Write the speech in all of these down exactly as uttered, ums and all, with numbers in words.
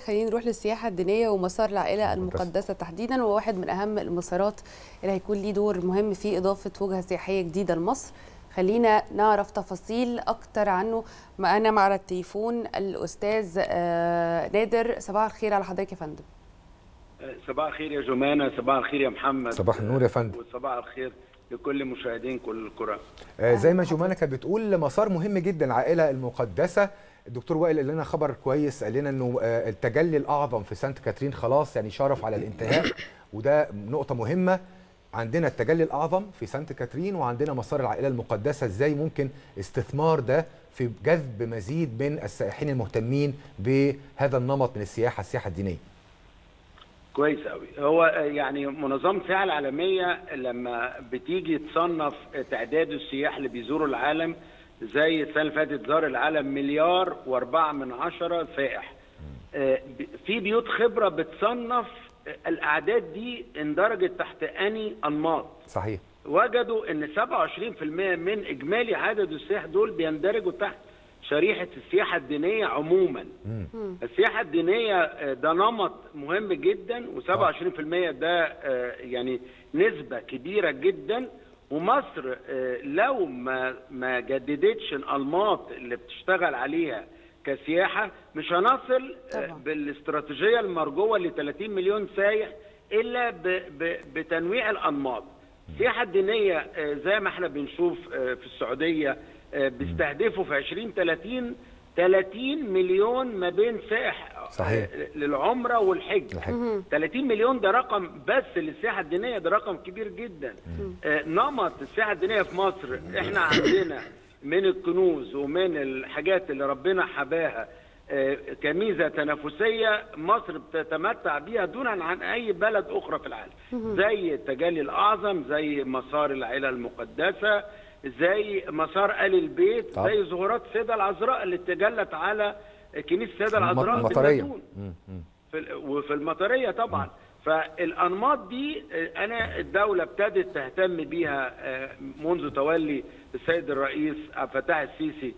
خلينا نروح للسياحة الدينية ومسار العائلة المقدسة تحديدا، وهو واحد من أهم المسارات اللي هيكون ليه دور مهم في إضافة وجهة سياحية جديدة لمصر. خلينا نعرف تفاصيل أكتر عنه. معانا على التليفون الأستاذ نادر. صباح الخير على حضرتك يا فندم. صباح الخير يا جمانة، صباح الخير يا محمد. صباح النور يا فندم. وصباح الخير لكل مشاهدين كل القرى. آه زي ما جمانة كانت بتقول، مسار مهم جدا العائلة المقدسة. الدكتور وائل قال لنا خبر كويس، قال لنا انه آه التجلي الاعظم في سانت كاترين خلاص يعني شرف على الانتهاء، وده نقطة مهمة. عندنا التجلي الاعظم في سانت كاترين وعندنا مسار العائلة المقدسة. ازاي ممكن استثمار ده في جذب مزيد من السائحين المهتمين بهذا النمط من السياحة السياحة الدينية؟ كويس قوي. هو يعني منظمة السياحة العالمية لما بتيجي تصنف تعداد السياح اللي بيزوروا العالم، زي السنة اللي فاتت زار العالم مليار واربعة من عشرة سائح. في بيوت خبرة بتصنف الأعداد دي اندرجت تحت أني أنماط. صحيح. وجدوا ان سبعة وعشرين بالمئة من إجمالي عدد السياح دول بيندرجوا تحت شريحة السياحة الدينية عموما. مم. السياحة الدينية ده نمط مهم جدا، وسبعة وعشرين بالمئة ده يعني نسبة كبيرة جدا. ومصر لو ما ما جددتش الأنماط اللي بتشتغل عليها كسياحة مش هنصل طبعا بالاستراتيجية المرجوة ل ثلاثين مليون سايح إلا بتنويع الأنماط. السياحة الدينية زي ما احنا بنشوف في السعودية بيستهدفوا في عشرين ثلاثين ثلاثين مليون ما بين سائح صحيح للعمره والحج. الحج. ثلاثين مليون ده رقم بس للسياحه الدينيه، ده رقم كبير جدا. آه نمط السياحه الدينيه في مصر احنا عندنا من الكنوز ومن الحاجات اللي ربنا حباها آه كميزه تنافسيه مصر بتتمتع بيها دونا عن اي بلد اخرى في العالم، زي التجلي الاعظم، زي مسار العائله المقدسه، زي مسار آل البيت، طب. زي ظهورات السيدة العذراء اللي تجلت على كنيسة السيدة العذراء المطرية في وفي المطرية طبعا. مم. فالأنماط دي أنا الدولة ابتدت تهتم بيها منذ تولي السيد الرئيس عبد الفتاح السيسي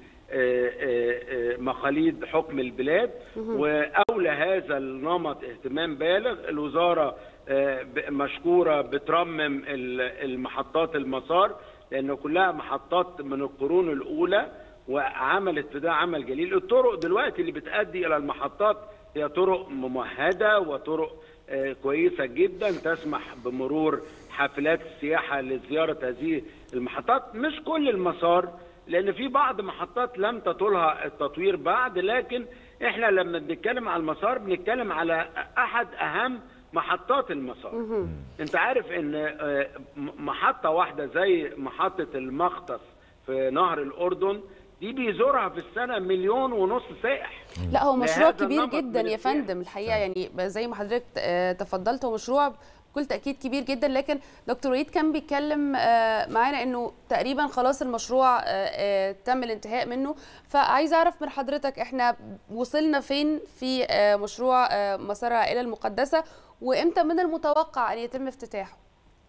مخاليد حكم البلاد، وأولى هذا النمط اهتمام بالغ. الوزارة مشكورة بترمم المحطات المسار، لأنه كلها محطات من القرون الأولى، وعملت في ده عمل جليل. الطرق دلوقتي اللي بتؤدي إلى المحطات هي طرق ممهدة وطرق آه كويسة جدا تسمح بمرور حافلات السياحة لزيارة هذه المحطات. مش كل المسار، لأن في بعض محطات لم تطولها التطوير بعد، لكن احنا لما بنتكلم على المسار بنتكلم على أحد أهم محطات المسار. انت عارف ان محطة واحدة زي محطة المختص في نهر الأردن دي بيزورها في السنة مليون ونص سائح. لا هو مشروع كبير جدا يا فندم الحقيقة، يعني زي ما حضرتك تفضلت هو مشروع بكل تأكيد كبير جدا. لكن دكتور وليد كان بيتكلم معانا انه تقريبا خلاص المشروع تم الانتهاء منه، فعايز اعرف من حضرتك احنا وصلنا فين في مشروع مسار العائلة المقدسة، وامتى من المتوقع ان يتم افتتاحه؟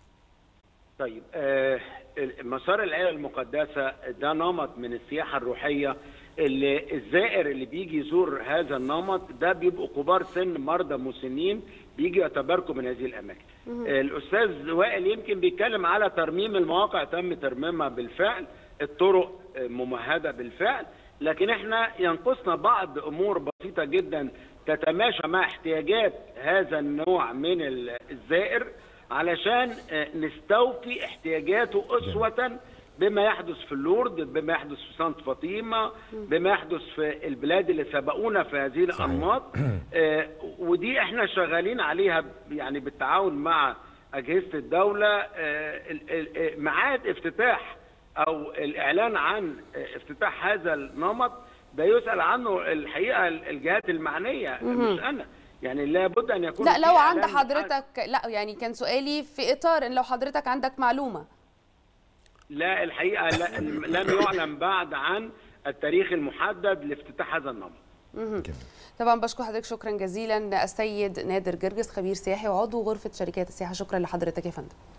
طيب آه مسار العائلة المقدسة ده نمط من السياحة الروحية، اللي الزائر اللي بيجي يزور هذا النمط ده بيبقوا كبار سن، مرضى مسنين، بيجي يتباركوا من هذه الاماكن. آه الاستاذ وائل يمكن بيتكلم على ترميم المواقع، تم ترميمها بالفعل، الطرق ممهدة بالفعل، لكن احنا ينقصنا بعض امور بسيطة جدا تتماشى مع احتياجات هذا النوع من الزائر علشان نستوفي احتياجاته أسوة بما يحدث في اللورد، بما يحدث في سانت فاطمة، بما يحدث في البلاد اللي سبقونا في هذه الأنماط. آه ودي احنا شغالين عليها يعني بالتعاون مع أجهزة الدولة. آه ميعاد افتتاح أو الإعلان عن افتتاح هذا النمط ده يسأل عنه الحقيقة الجهات المعنية، مش أنا. يعني لابد ان يكون لا لو عند حضرتك لا يعني كان سؤالي في اطار ان لو حضرتك عندك معلومه. لا الحقيقه لا لم يعلن بعد عن التاريخ المحدد لافتتاح هذا النمط. طبعا بشكر حضرتك شكرا جزيلا السيد نادر جرجس، خبير سياحي وعضو غرفه شركات السياحه. شكرا لحضرتك يا فندم.